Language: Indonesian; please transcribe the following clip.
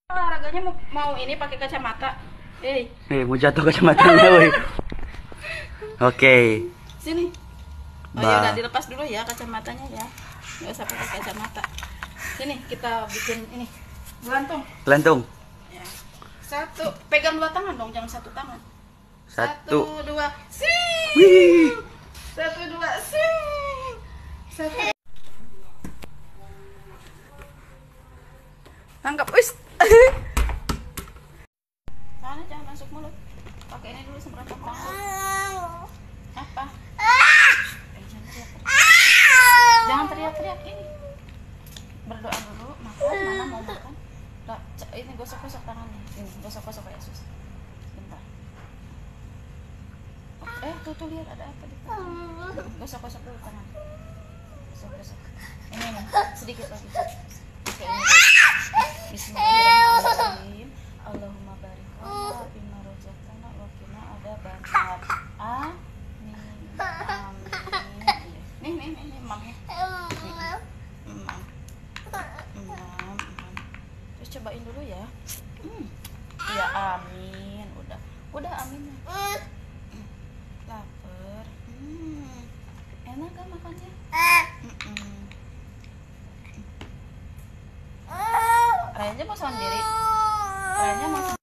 Olahraganya mau ini pakai kacamata. Mau jatuh kacamatanya, woi. Oke. Sini. Oh ya udah dilepas dulu ya kacamatanya ya. Nggak usah pakai kacamata. Sini kita bikin ini. Gelantung. Gelantung. Ya. Satu, pegang dua tangan dong, jangan satu tangan. Satu, dua, sing. Wih. Satu, dua, sing. Satu. Tangkap, wis. Tangannya jangan masuk mulut. Pakai ini dulu semprotan tangan. Apa? Jangan teriak-teriak ini. Berdoa dulu, makan. Mana mau makan? Nah, ini gosok-gosok tangannya. Ini gosok-gosok kayak sus. Bentar. Tuh lihat ada apa di tangan. Gosok-gosok dulu tangan. Gosok-gosok. Ini sedikit lagi. Oke, ini. Bismillahirrahmanirrahim. Allahumma barik lana bima razaqtana wa qina adzabannar. Amin. Amin. Nih, mamnya. Terus cobain dulu ya. Ya amin. Udah amin. Lapar. Enak kan makannya? Rayanya mau sendiri. Rayanya mau